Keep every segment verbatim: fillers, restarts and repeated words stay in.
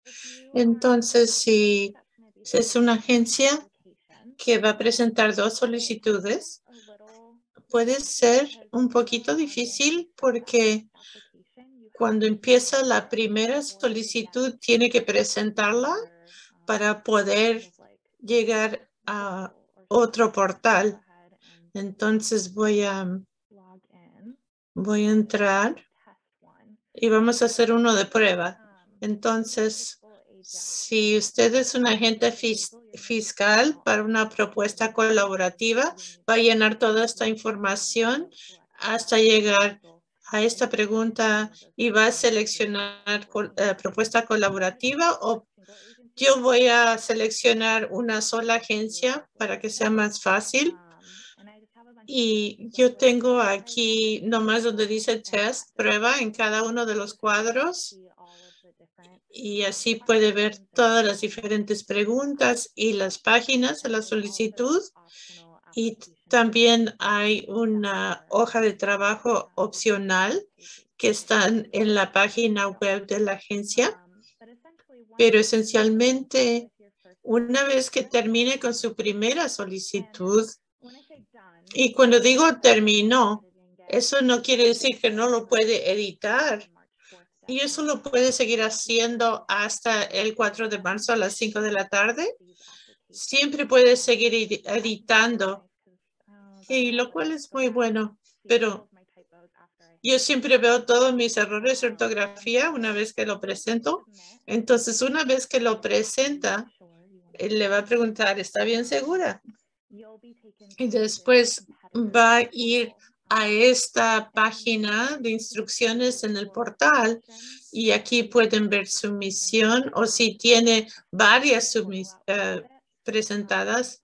Entonces, si es una agencia que va a presentar dos solicitudes, puede ser un poquito difícil porque cuando empieza la primera solicitud tiene que presentarla para poder llegar a otro portal. Entonces voy a, voy a entrar y vamos a hacer uno de prueba. Entonces, si usted es un agente fis fiscal para una propuesta colaborativa, va a llenar toda esta información hasta llegar a esta pregunta y va a seleccionar col uh, propuesta colaborativa, o yo voy a seleccionar una sola agencia para que sea más fácil. Y yo tengo aquí nomás donde dice test, prueba en cada uno de los cuadros. Y así puede ver todas las diferentes preguntas y las páginas de la solicitud. Y también hay una hoja de trabajo opcional que están en la página web de la agencia. Pero esencialmente, una vez que termine con su primera solicitud, y cuando digo terminó, eso no quiere decir que no lo puede editar. Y eso lo puede seguir haciendo hasta el cuatro de marzo a las cinco de la tarde. Siempre puede seguir editando, y lo cual es muy bueno. Pero yo siempre veo todos mis errores de ortografía una vez que lo presento. Entonces, una vez que lo presenta, él le va a preguntar, ¿está bien segura? Y después va a ir a esta página de instrucciones en el portal y aquí pueden ver su misión, o si tiene varias uh, presentadas.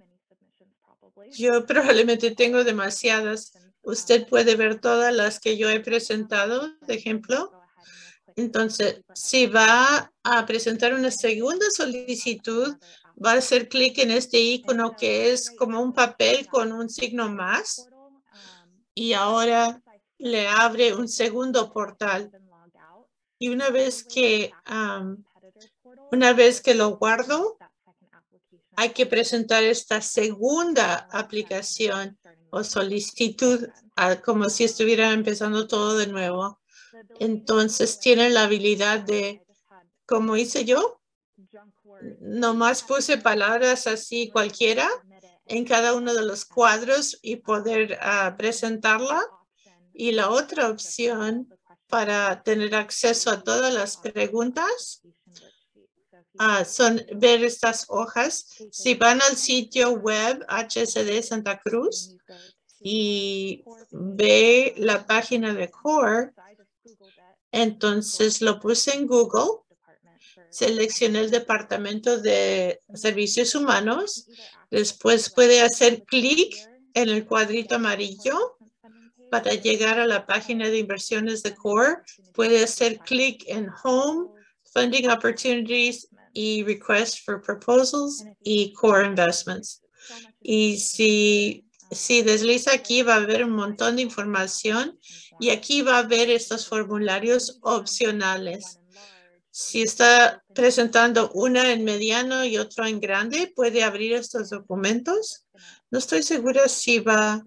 Yo probablemente tengo demasiadas. Usted puede ver todas las que yo he presentado, de ejemplo. Entonces, si va a presentar una segunda solicitud, va a hacer clic en este icono que es como un papel con un signo más, y ahora le abre un segundo portal. Y una vez que, um, una vez que lo guardo, hay que presentar esta segunda aplicación o solicitud, uh, como si estuviera empezando todo de nuevo. Entonces tienen la habilidad de, como hice yo, nomás puse palabras así cualquiera en cada uno de los cuadros y poder uh, presentarla. Y la otra opción para tener acceso a todas las preguntas uh, son ver estas hojas. Si van al sitio web H S D Santa Cruz y ve la página de CORE, entonces lo puse en Google, seleccioné el Departamento de Servicios Humanos, después puede hacer clic en el cuadrito amarillo para llegar a la página de inversiones de CORE. Puede hacer clic en Home, Funding Opportunities y Request for Proposals y CORE Investments. Y si, si desliza aquí, va a haber un montón de información y aquí va a ver estos formularios opcionales. Si está presentando una en mediano y otro en grande, puede abrir estos documentos. No estoy segura si va,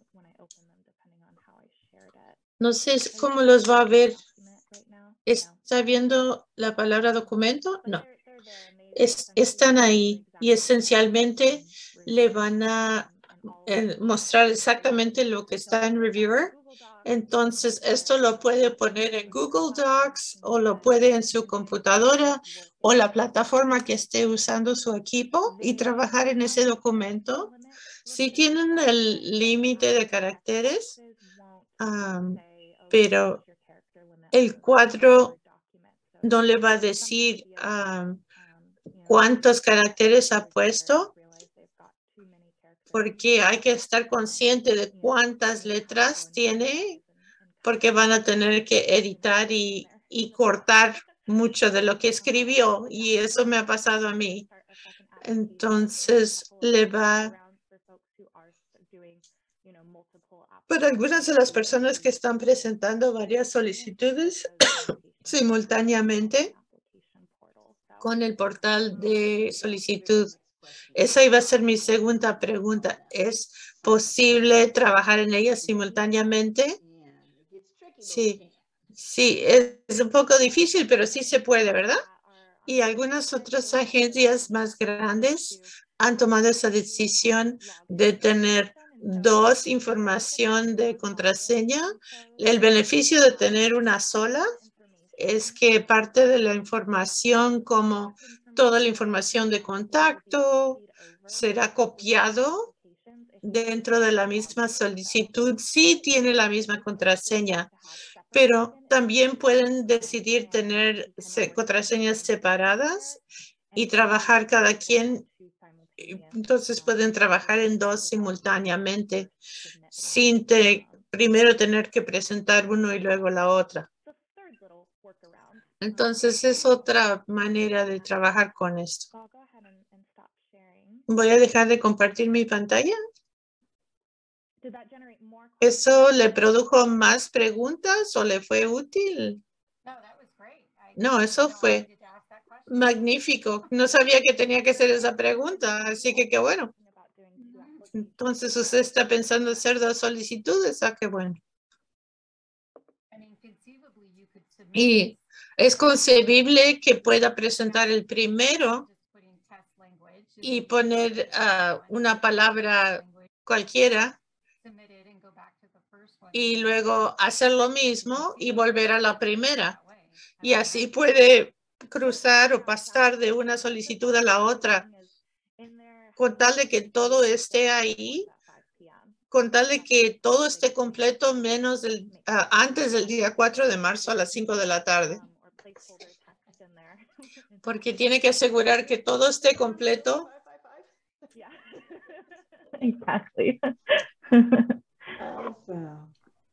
no sé cómo los va a ver. ¿Está viendo la palabra documento? No. Es, están ahí y esencialmente le van a eh, mostrar exactamente lo que está en Reviewer. Entonces, esto lo puede poner en Google Docs o lo puede en su computadora o la plataforma que esté usando su equipo y trabajar en ese documento. Sí tienen el límite de caracteres, um, pero el cuadro no le va a decir um, cuántos caracteres ha puesto, porque hay que estar consciente de cuántas letras tiene, porque van a tener que editar y, y cortar mucho de lo que escribió, y eso me ha pasado a mí. Entonces, le va... Para algunas de las personas que están presentando varias solicitudes simultáneamente, con el portal de solicitud. Esa iba a ser mi segunda pregunta. ¿Es posible trabajar en ella simultáneamente? Sí, sí, es un poco difícil, pero sí se puede, ¿verdad? Y algunas otras agencias más grandes han tomado esa decisión de tener dos información de contraseña. El beneficio de tener una sola es que parte de la información, como toda la información de contacto, será copiado dentro de la misma solicitud. Sí tiene la misma contraseña, pero también pueden decidir tener contraseñas separadas y trabajar cada quien. Entonces pueden trabajar en dos simultáneamente sin te, primero tener que presentar uno y luego la otra. Entonces es otra manera de trabajar con esto. Voy a dejar de compartir mi pantalla. ¿Eso le produjo más preguntas o le fue útil? No, eso fue magnífico. No sabía que tenía que hacer esa pregunta, así que qué bueno. Entonces usted está pensando hacer dos solicitudes, ah, qué bueno. Y es concebible que pueda presentar el primero y poner uh, una palabra cualquiera y luego hacer lo mismo y volver a la primera. Y así puede cruzar o pasar de una solicitud a la otra con tal de que todo esté ahí, con tal de que todo esté completo menos del, uh, antes del día cuatro de marzo a las cinco de la tarde. Porque tiene que asegurar que todo esté completo. Exactly. Awesome.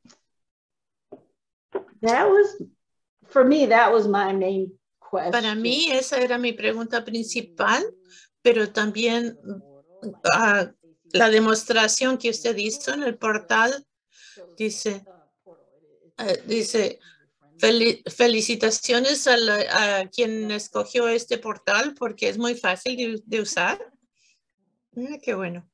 That was, for me, that was my main question. Para mí esa era mi pregunta principal, pero también uh, la demostración que usted hizo en el portal dice, uh, dice fel felicitaciones a, la, a quien escogió este portal porque es muy fácil de, de usar. Ah, qué bueno.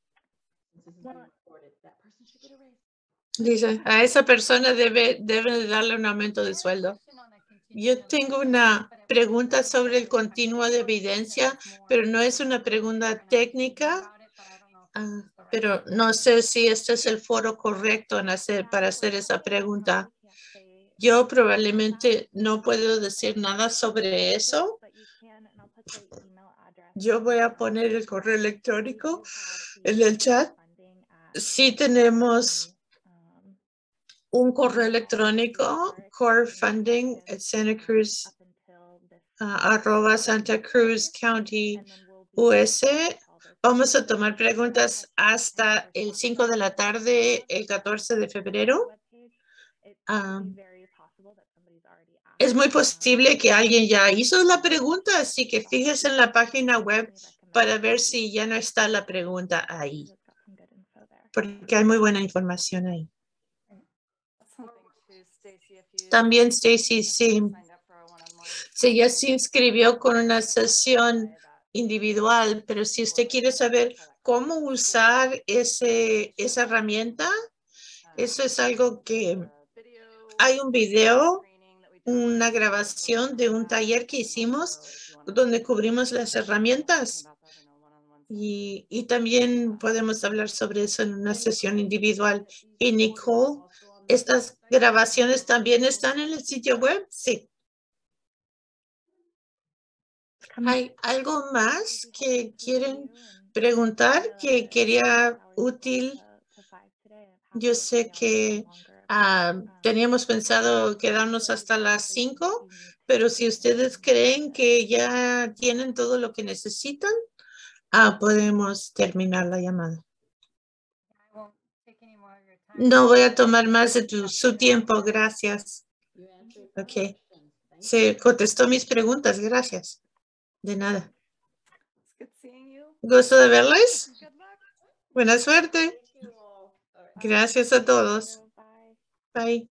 Dice, a esa persona debe, debe darle un aumento de sueldo. Yo tengo una pregunta sobre el continuo de evidencia, pero no es una pregunta técnica, uh, pero no sé si este es el foro correcto en hacer, para hacer esa pregunta. Yo probablemente no puedo decir nada sobre eso. Yo voy a poner el correo electrónico en el chat. Sí tenemos un correo electrónico, core funding at Santa Cruz, uh, arroba Santa Cruz County U S. Vamos a tomar preguntas hasta el cinco de la tarde, el catorce de febrero. Um, es muy posible que alguien ya hizo la pregunta, así que fíjese en la página web para ver si ya no está la pregunta ahí, porque hay muy buena información ahí. También Stacy, sí, sí, ya se inscribió con una sesión individual, pero si usted quiere saber cómo usar ese, esa herramienta, eso es algo que hay un video, una grabación de un taller que hicimos donde cubrimos las herramientas. Y, y también podemos hablar sobre eso en una sesión individual. Y Nicole, ¿estas grabaciones también están en el sitio web? Sí. ¿Hay algo más que quieren preguntar que quería útil? Yo sé que uh, teníamos pensado quedarnos hasta las cinco, pero si ustedes creen que ya tienen todo lo que necesitan, uh, podemos terminar la llamada. No voy a tomar más de tu, su tiempo, gracias. Ok. Se contestó mis preguntas, gracias. De nada. Gusto de verles. Buena suerte. Gracias a todos. Bye.